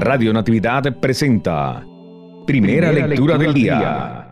Radio Natividad presenta Primera Lectura del Día.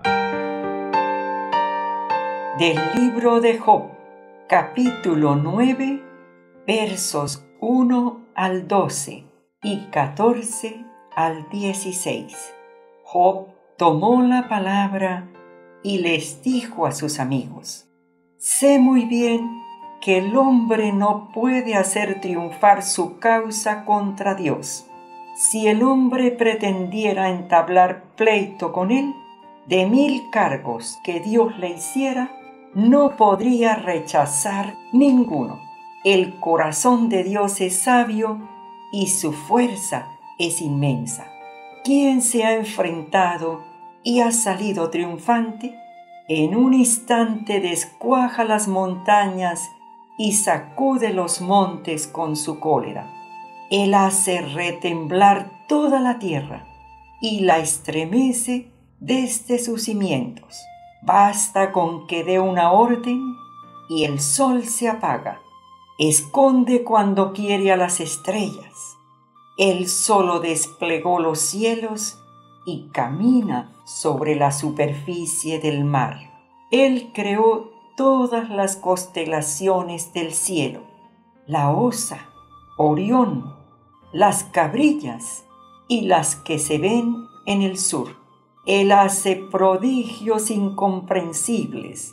Del libro de Job, capítulo 9, versos 1 al 12 y 14 al 16. Job tomó la palabra y les dijo a sus amigos: sé muy bien que el hombre no puede hacer triunfar su causa contra Dios. Si el hombre pretendiera entablar pleito con él, de 1000 cargos que Dios le hiciera, no podría rechazar ninguno. El corazón de Dios es sabio y su fuerza es inmensa. ¿Quién se ha enfrentado y ha salido triunfante? En un instante descuaja las montañas y sacude los montes con su cólera. Él hace retemblar toda la tierra y la estremece desde sus cimientos. Basta con que dé una orden y el sol se apaga. Esconde cuando quiere a las estrellas. Él solo desplegó los cielos y camina sobre la superficie del mar. Él creó todas las constelaciones del cielo, la Osa, Orión, las cabrillas y las que se ven en el sur. Él hace prodigios incomprensibles,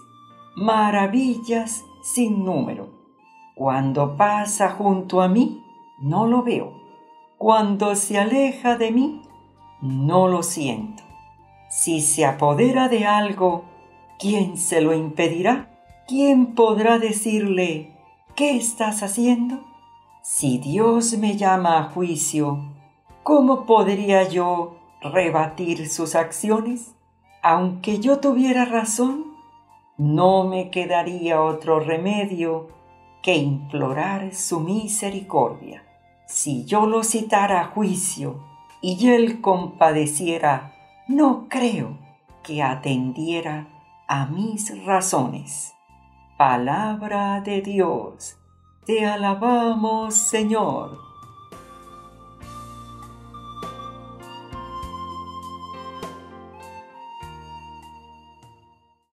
maravillas sin número. Cuando pasa junto a mí, no lo veo. Cuando se aleja de mí, no lo siento. Si se apodera de algo, ¿quién se lo impedirá? ¿Quién podrá decirle: ¿qué estás haciendo? Si Dios me llama a juicio, ¿cómo podría yo rebatir sus acciones? Aunque yo tuviera razón, no me quedaría otro remedio que implorar su misericordia. Si yo lo citara a juicio y él compadeciera, no creo que atendiera a mis razones. Palabra de Dios. Te alabamos, Señor.